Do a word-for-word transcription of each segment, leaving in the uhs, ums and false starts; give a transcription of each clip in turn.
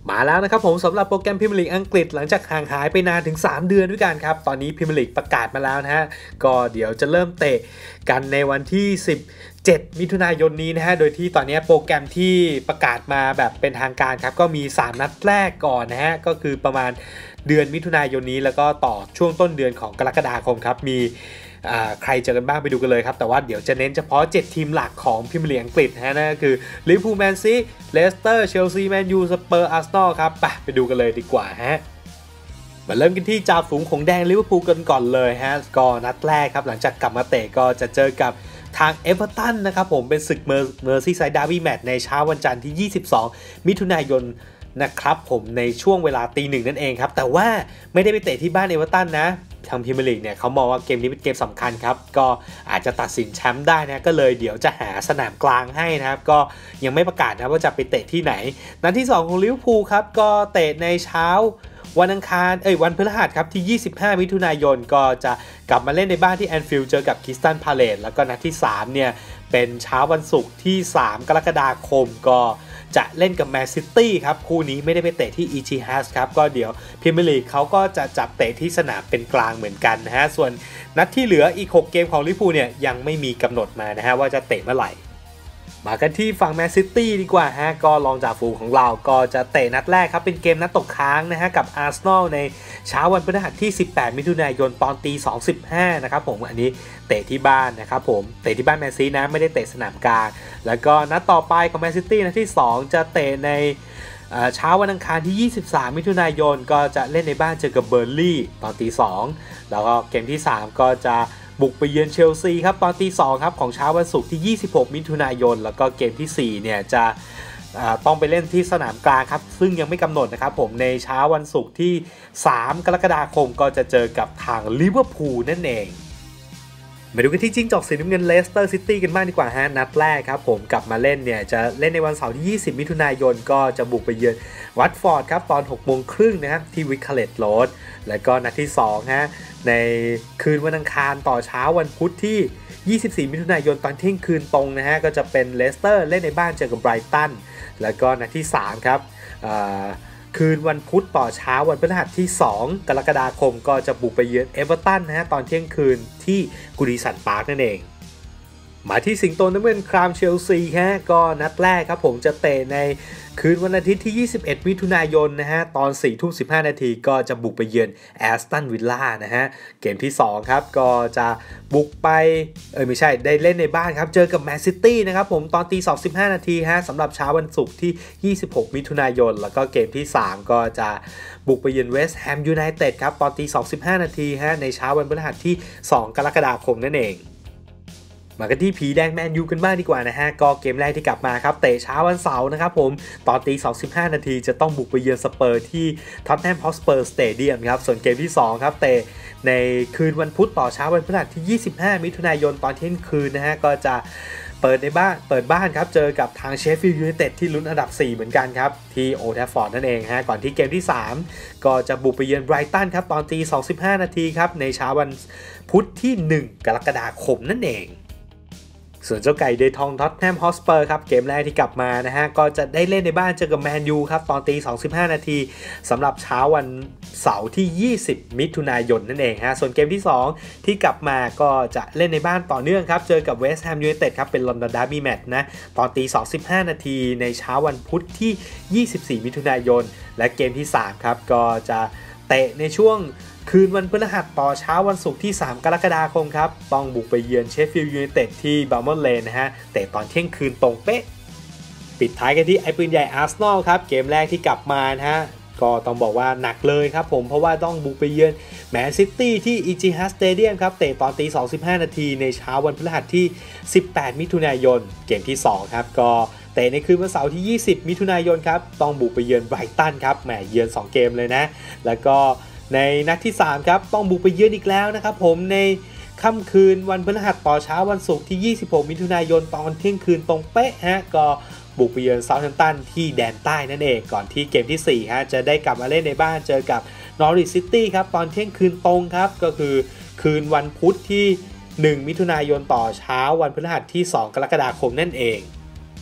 มาแล้วนะครับผมสำหรับโปรแกรมพรีเมียร์ลีกอังกฤษหลังจากห่างหายไปนานถึงสามเดือนด้วยกันครับตอนนี้พรีเมียร์ลีกประกาศมาแล้วนะฮะก็เดี๋ยวจะเริ่มเตะกันในวันที่สิบเจ็ดมิถุนายนนี้นะฮะโดยที่ตอนนี้โปรแกรมที่ประกาศมาแบบเป็นทางการครับก็มีสามนัดแรกก่อนนะฮะก็คือประมาณเดือนมิถุนายนนี้แล้วก็ต่อช่วงต้นเดือนของกรกฎาคมครับมีใครเจอกันบ้างไปดูกันเลยครับแต่ว่าเดี๋ยวจะเน้นเฉพาะเจ็ดทีมหลักของพรีเมียร์ลีกอังกฤษนะฮะนั่นก็คือลิเวอร์พูลแมนซีเลสเตอร์เชลซีแมนยูสเปอร์อาร์เซนอลครับไปไปดูกันเลยดีกว่าฮะมาเริ่มกันที่จ่าฝูงของแดงลิเวอร์พูลกันก่อนเลยฮะก็นัดแรกครับหลังจากกลับมาเตะก็จะเจอกับทางเอเวอร์ตันนะครับผมเป็นศึกเมอร์ซีไซด์ดาร์บี้แมตช์ในเช้าวันจันทร์ที่ยี่สิบสองมิถุนายนนะครับผมในช่วงเวลาตีหนึ่งนั่นเองครับแต่ว่าไม่ได้ไปเตะที่บ้านเอเวอร์ตันนะทางพรีเมียร์ลีกเนี่ยเขามองว่าเกมนี้เป็นเกมสำคัญครับก็อาจจะตัดสินแชมป์ได้นะก็เลยเดี๋ยวจะหาสนามกลางให้นะครับก็ยังไม่ประกาศนะว่าจะไปเตะที่ไหนนัดที่สองของลิเวอร์พูลครับก็เตะในเช้าวันอังคารเอ้ยวันพฤหัสครับที่ยี่สิบห้ามิถุนายนก็จะกลับมาเล่นในบ้านที่แอนฟิลด์เจอกับคริสตัลพาเลซแล้วก็นัดที่สามเนี่ยเป็นเช้าวันศุกร์ที่สามกรกฎาคมก็จะเล่นกับแมนซิตี้ครับคู่นี้ไม่ได้ไปเตะที่อีทีฮัสครับก็เดี๋ยวพรีเมียร์ลีกเขาก็จะจับเตะที่สนามเป็นกลางเหมือนกันนะฮะส่วนนัดที่เหลืออีกหกเกมของลิเวอร์พูลเนี่ยยังไม่มีกำหนดมานะฮะว่าจะเตะเมื่อไหร่มากันที่ฝั่งแมนซิตี้ดีกว่าฮะก็รองจ่าฝูงของเราก็จะเตะนัดแรกครับเป็นเกมนัดตกค้างนะฮะกับอาร์เซนอลในเช้าวันพฤหัสที่สิบแปดมิถุนายนตอนตีสองสิบห้านะครับผมอันนี้เตะที่บ้านนะครับผมเตะที่บ้านแมนซีนะไม่ได้เตะสนามกลางแล้วก็นัดต่อไปของแมนซิตี้นัดที่สองจะเตะในเช้าวันอังคารที่ยี่สิบสามมิถุนายนก็จะเล่นในบ้านเจอกับเบอร์ลี่ตอนตีสองแล้วก็เกมที่สามก็จะบุกไปเยือนเชลซีครับตอนตีสองครับของเช้าวันศุกร์ที่ยี่สิบหกมิถุนายนแล้วก็เกมที่สี่เนี่ยจะต้องไปเล่นที่สนามกลางครับซึ่งยังไม่กำหนดนะครับผมในเช้าวันศุกร์ที่สามกรกฎาคมก็จะเจอกับทางลิเวอร์พูลนั่นเองมาดูกันที่จิ้งจอกสีน้ำเงินเลสเตอร์ซิตี้กันบ้างดีกว่าฮะนัดแรกครับผมกลับมาเล่นเนี่ยจะเล่นในวันเสาร์ที่ยี่สิบมิถุนายนก็จะบุกไปเยือนวัตฟอร์ดครับตอนหกโมงครึ่งนะครับที่วิคาเลตโรดแล้วก็นัดที่สองฮะในคืนวันอังคารต่อเช้าวันพุธที่ยี่สิบสี่มิถุนายนตอนเที่ยงคืนตรงนะฮะก็จะเป็นเลสเตอร์เล่นในบ้านเจอกับไบรตันแล้วก็นัดที่สามครับคืนวันพุธต่อเช้าวันพฤหัสที่สองกรกฎาคมก็จะบุกไปเยือนเอเวอร์ตันนะฮะตอนเที่ยงคืนที่กูดิสันพาร์คนั่นเองมาที่สิงโตน้ำเงินครามเชลซีฮะก็นัดแรกครับผมจะเตะในคืนวันอาทิตย์ที่ยี่สิบเอ็ดมิถุนายนนะฮะตอน สี่ทุ่มสิบห้า นาทีก็จะบุกไปเยือนแอสตันวิลล่านะฮะเกมที่สองครับก็จะบุกไปเออไม่ใช่ได้เล่นในบ้านครับเจอกับแมนซิตี้นะครับผมตอนตีสอง สิบห้านาทีฮะสำหรับเช้าวันศุกร์ที่ยี่สิบหกมิถุนายนแล้วก็เกมที่สามก็จะบุกไปเยือนเวสต์แฮมยูไนเต็ดครับตอนตีสอง สิบห้านาทีฮะในเช้าวันพฤหัสที่สองกรกฎาคมนั่นเองมากันที่ผีแดงแมนยูกันบ้างดีกว่านะฮะก็เกมแรกที่กลับมาครับเตะเช้าวันเสาร์นะครับผมตอนตีสอง สิบห้านาทีจะต้องบุกไปเยือนสเปอร์ที่ท็อตแนมฮอตสเปอร์สเตเดียมครับส่วนเกมที่สองครับเตะในคืนวันพุธต่อเช้าวันพฤหัสที่ยี่สิบห้ามิถุนายนตอนเที่ยงคืนนะฮะก็จะเปิดในบ้านเปิดบ้านครับเจอกับทางเชฟฟิลด์ยูไนเต็ดที่ลุ้นอันดับสี่เหมือนกันครับที่โอลด์แทรฟฟอร์ดนั่นเองฮะก่อนที่เกมที่สามก็จะบุกไปเยือนไบรตันครับตอนตีสอง สิบห้านาทีครับในเช้าวันพุธที่หนึ่งกรกฎาคมนั่นเองส่วนเจ้าไก่เดทองท็อตแนมฮอตสเปอร์ครับเกมแรกที่กลับมานะฮะก็จะได้เล่นในบ้านเจอกับแมนยูครับตอนตีสอง สิบห้านาทีสำหรับเช้าวันเสาร์ที่ยี่สิบมิถุนายนนั่นเองฮะส่วนเกมที่สองที่กลับมาก็จะเล่นในบ้านต่อเนื่องครับเจอกับเวสต์แฮมยูไนเต็ดครับเป็นลอนดอนดาร์บี้แมตช์นะตอนตีสอง สิบห้านาทีในเช้าวันพุธที่ยี่สิบสี่มิถุนายนและเกมที่สามครับก็จะเตะในช่วงคืนวันพฤหัสต่อเช้าวันศุกร์ที่สามกรกฎาคมครับต้องบุกไปเยือนเชฟฟิลด์ยูไนเต็ดที่บัลมอนเลนนะฮะเตะตอนเที่ยงคืนตรงเป๊ะปิดท้ายกันที่ไอ้ปืนใหญ่อาร์เซนอลครับเกมแรกที่กลับมานะฮะก็ต้องบอกว่าหนักเลยครับผมเพราะว่าต้องบุกไปเยือนแมนซิตี้ที่อีจิฮัสสเตเดียมครับเตะตอนตีสอง สิบห้านาทีในเช้าวันพฤหัสที่สิบแปดมิถุนายนเกมที่สองครับก็เตะในคืนวันเสาร์ที่ยี่สิบมิถุนายนครับต้องบุกไปเยือนไบรตันครับแหมเยือนสองเกมเลยนะแล้วก็ในนัดที่สามครับต้องบุกไปเยือนอีกแล้วนะครับผมในค่ำคืนวันพฤหัสต่อเช้าวันศุกร์ที่ยี่สิบหกมิถุนายนตอนเที่ยงคืนตรงเป๊ะฮะก็บุกไปเยือนเซาท์แฮมป์ตันที่แดนใต้นั่นเองก่อนที่เกมที่สี่ฮะจะได้กลับมาเล่นในบ้านเจอกับนอริชซิตี้ครับตอนเที่ยงคืนตรงครับก็คือคืนวันพุธที่หนึ่งมิถุนายนต่อเช้าวันพฤหัสที่สองกรกฎาคมนั่นเอง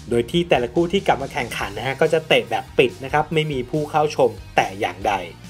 โดยที่แต่ละคู่ที่กลับมาแข่งขันนะฮะก็จะเตะแบบปิดนะครับไม่มีผู้เข้าชมแต่อย่างใด